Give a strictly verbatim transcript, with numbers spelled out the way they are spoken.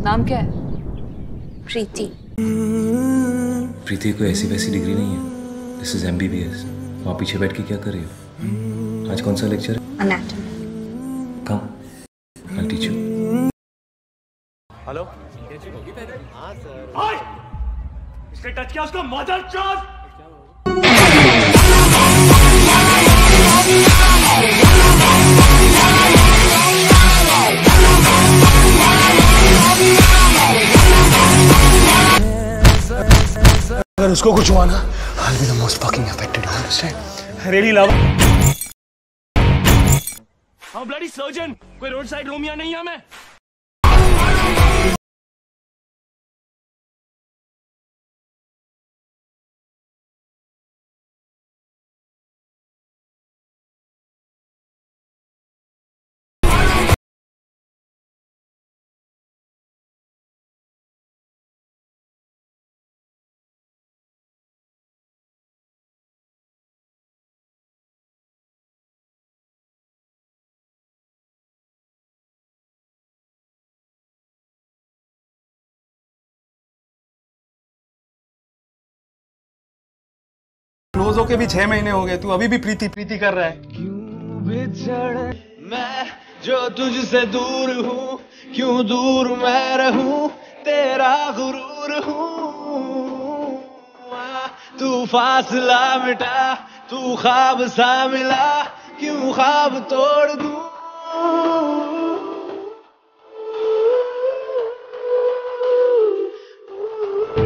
नाम क्या है? प्रीति। प्रीति कोई ऐसी वैसी डिग्री नहीं है। This is MBBS. वहाँ पीछे बैठ के क्या कर रही हो? आज कौन सा लेक्चर है? Anatomy. Come I teach you. Hello. हाँ सर। इसने टच किया उसको मदर चोद। अगर उसको कुछ हुआ ना, I'll be the most fucking affected. You understand? Really love. हाँ ब्लडी सर्जन, कोई रोड साइड रोमिया नहीं है मैं। क्लोज होके भी छह महीने हो गए, तू अभी भी प्रीति प्रीति कर रहा है। क्यों बिछड़ मैं जो तुझसे दूर हूँ, क्यों दूर मैं रहूं, तेरा गुरूर हूँ। तू फासला मिटा, तू ख्वाब सा मिला, क्यों ख्वाब तोड़ दूं।